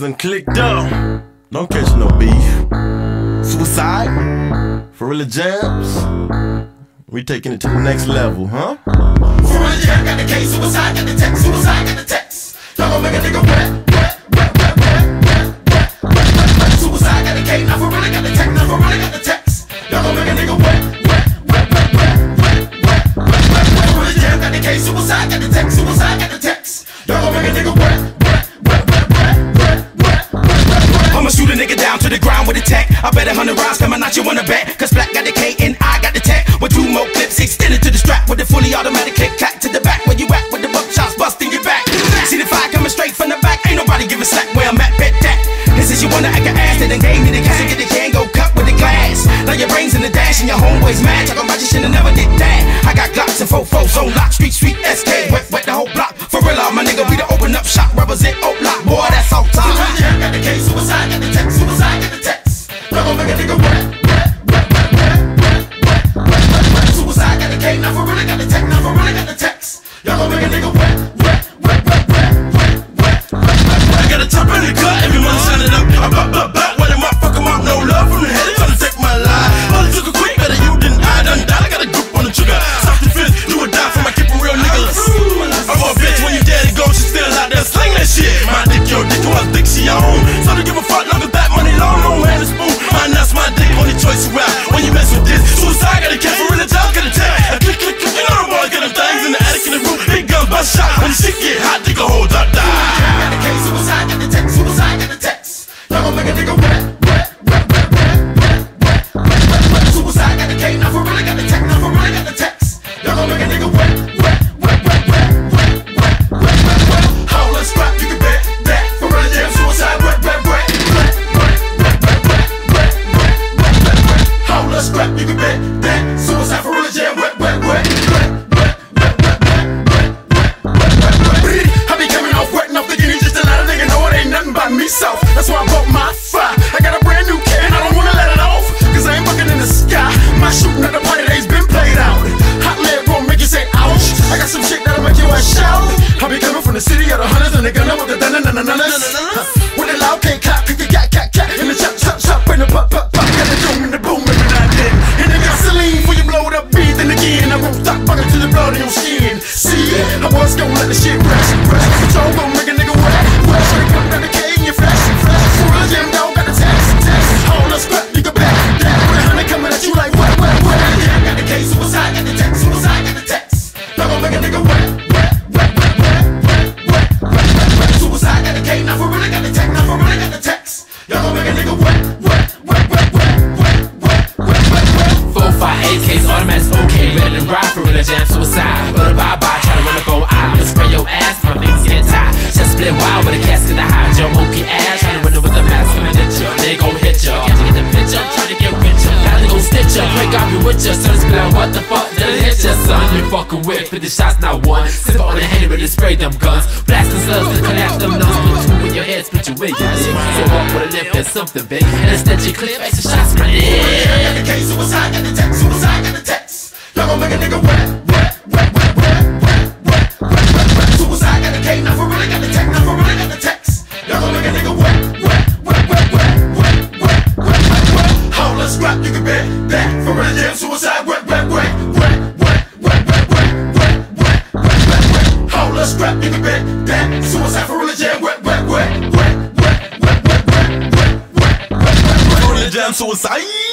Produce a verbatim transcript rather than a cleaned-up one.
done clicked up. Don't catch no beef. Suicide? Forilla Jams? We taking it to the next level, huh? Forilla Jam got the K, suicide got the text, suicide got the text. Y'all gon' make a nigga wet, wet, wet, wet, wet, wet, wet, wet, wet. Suicide got the K, now Forilla got the text, now Forilla got the text. Y'all gon' make a nigga wet, wet, wet, wet, wet, wet, wet, wet, wet, wet. Forilla Jam got the K, suicide got the text, suicide got the text. Y'all gon' make a nigga wet, wet, wet, wet, wet, wet, wet, wet, wet. I'ma shoot a nigga down to the ground with a tech. I bet a hundred rounds coming out, you wanna bet? Cause Black got the K and I got the tech. With two more clips extended to the strap with a fully automatic click clack to the back. Where you at with the buckshots busting your back? See the fire coming straight from the back. Ain't nobody giving slack where I'm at, bet that. This is you wanna act an ass, they done gave me the cash to get the can go cut with the glass. Now your brains in the dash and your homeboys mad. Talking about you should've never did that. I got Glocks and fofos on lock, street, street, S K. Wet, wet the whole block. Forilla, my nigga, we the open up shop. Represent Oak Block, boy, that's all time. Forilla Jam got the K, suicide got the text, suicide got the text. Y'all gon' make a nigga wet, wet, wet, wet, wet, wet, wet, wet, wet, wet. Suicide got the K, now Forilla got the text, now Forilla got the text. Y'all gon' make a nigga wet, wet, wet, wet, wet, wet, wet, wet, wet, wet. I got a top in the cut, everyone sign it up. I'm back, back, back, what am I? Fuck 'em up, no love from the head, trying to take my life. All it took a quick, better you than I done died. I got a grip on the trigger, soft defense, do or die for my keep 'em real niggas. I'm a bitch when you dead and go, she still out there sling that shit. My dick, your dick, who I think she on. So don't give a fuck, long as that money long, no hand is spoon. Mine, that's my dick, only choice you out. When you mess with this, suicide got a cat, Forilla Jam got a tag. A click, click, click, you know the boys got them things in the attic in the room. Big guns, bust shot, when the shit get hot, dig a hole, duck, die. Got the K, suicide got the text, suicide got the text. Y'all gon' make a nigga wet, wet, wet, wet, wet, wet, wet, wet, wet, wet. Suicide got the K, now Forilla got the text, now Forilla got the text. Y'all gon' make a nigga wet, wet, wet, wet, wet, wet, wet, wet, wet, wet. Hold up, scrap, you can bet that. Forilla Jam, suicide, wet, wet, wet, wet, wet, wet, wet, wet, wet, wet, wet, wet, wet. Hold up, scrap, you can bet that. Suicide, Forilla Jam, wet, wet, wet, wet, wet, wet, wet, wet, wet, wet, wet, wet, wet. I be coming off wet enough thinking he's just a lot of nigga know it ain't nothing but me soft. That's why I bought my fire. I got a brand new can, I don't wanna let it off. Cause I ain't bucking in the sky. My shooting at the party days been played out. Hot lead won't make you say ouch. I got some shit that'll make you a shout. I be coming from the city of the hunters and they gunna with the dun dun dun dun dun. With the loud K clap, kick the cat cat cat. In the chop chop chop, and the pop pop pop. Got the doom and the boom every now and then. And the gasoline for you blow it up beat. Then again, I won't stop bucking to the blood in your skin. See, I was gonna let the shit rest, rest. Control gon' make a nigga wet, wet. So they come down the K in your flesh, flesh. Forilla Jam dog got the text, text. Hold up, scrap, you can bet that. With a hundred coming at you like wet, wet, wet. Jam got the K, suicide got the text, suicide got the text. Y'all gon' make a nigga wet, wet, wet, wet, wet, wet, wet, wet, wet, wet. Suicide got the K, now Forilla got the text, now Forilla got the text. Y'all gon' make a nigga wet, wet, wet, wet, wet, wet, wet, wet, wet, wet. Four, five, A Ks, automatics, okay. Ready to ride, Forilla Jam, suicide. But a bye-bye, try to run up on eye. I'ma spray your ass, my niggas get tied. Just split wild with a casket to hide your monkey ass. Try to run it with a mask, coming at ya. They gon' hit ya. Can't you get the picture? Try to get richer. Gotta go stitch ya. Break off your with ya. So it's like, what the fuck? Did it hit ya, son? You fucking with fifty shots, not one. Sip on the hand, ready to spray them guns. Blasting slugs to collapse them nuts. Put two in your head, split your wig. So walk with a limp and something big. And instead you clear, extra shots, my Jam got the K, suicide got the text, suicide got the text. Y'all gon' make a nigga wet, wet, wet, wet, wet, wet, wet, wet, wet, wet. Suicide got the K, now Forilla got the text, now Forilla got the text. Y'all gon' make a nigga wet, wet, wet, wet, wet, wet, wet, wet, wet, wet. Hold up, scrap, you can bet that. Forilla Jam, suicide, wet, wet, wet, wet, wet, wet, wet, wet, wet, wet, wet, wet, wet. Hold up, scrap, you can bet that. Suicide, Forilla Jam, wet, wet, wet, wet, wet, wet, wet, wet, wet, wet, wet, wet, wet. Forilla Jam, suicide.